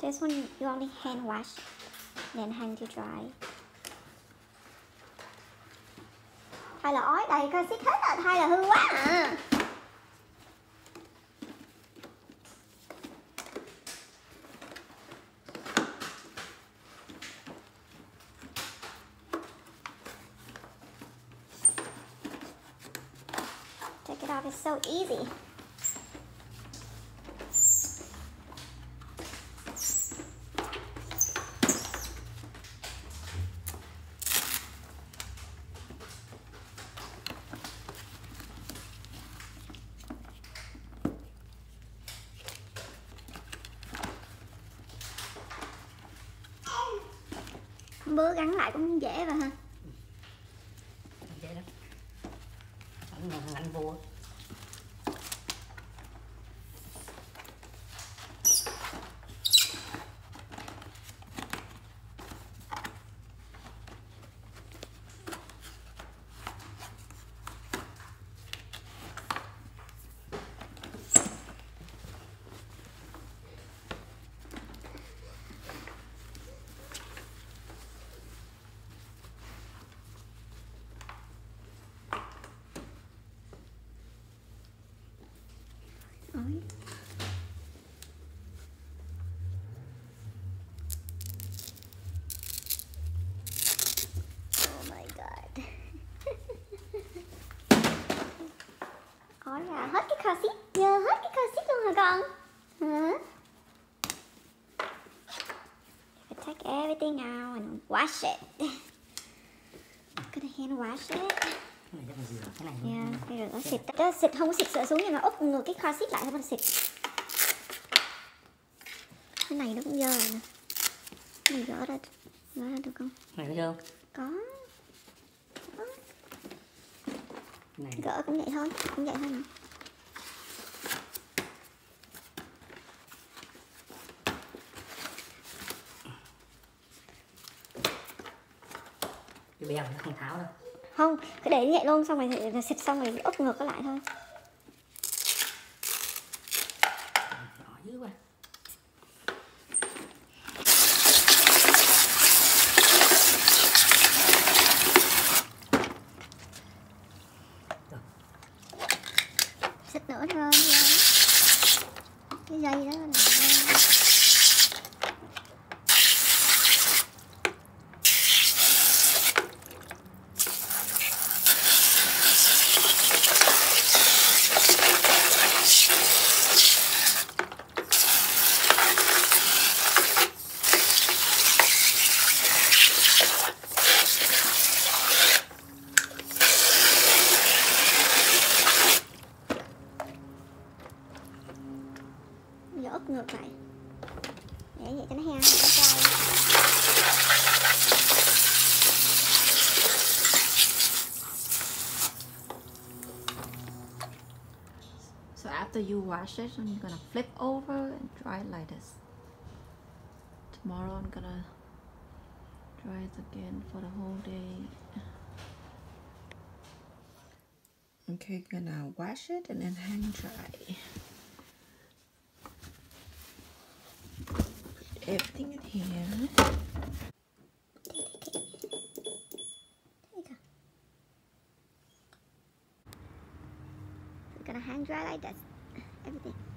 This one you only hand wash, then hang to dry. Thay là ói đầy coi xích hết rồi, thay là hư quá à. Take it off, it's so easy. Bữa gắn lại cũng dễ rồi ha. Dễ lắm. Anh vua. Oh my god. Ói ra hết cái car seat. Giờ hết cái car seat luôn hả con? Hả? You take everything out and wash it. Gonna hand wash it. Cái này chắc là rửa cái này. Yeah, bây giờ nó xịt. Nó xịt không có xịt sữa xuống nhưng nó úp ngược cái car seat lại thôi, nó xịt. Cái này nó cũng dơ rồi nè. Cái này gỡ ra được không? Này có dơ không? Có. Này. Gỡ cũng vậy thôi, cũng vậy thôi nè. Cái bèo nó không tháo đâu. Không, cứ để như vậy luôn, xong rồi xịt xong rồi úp ngược nó lại thôi. Nhỏ dữ quá. Xịt nữa thôi. Cái dây đó là giờ úp ngược lại để vậy cho nó heo. So after you wash it, I'm gonna flip over and dry it like this. Tomorrow I'm gonna dry it again for the whole day. Okay, gonna wash it and then hang dry. Put everything in here. We're gonna hang dry like that. Everything.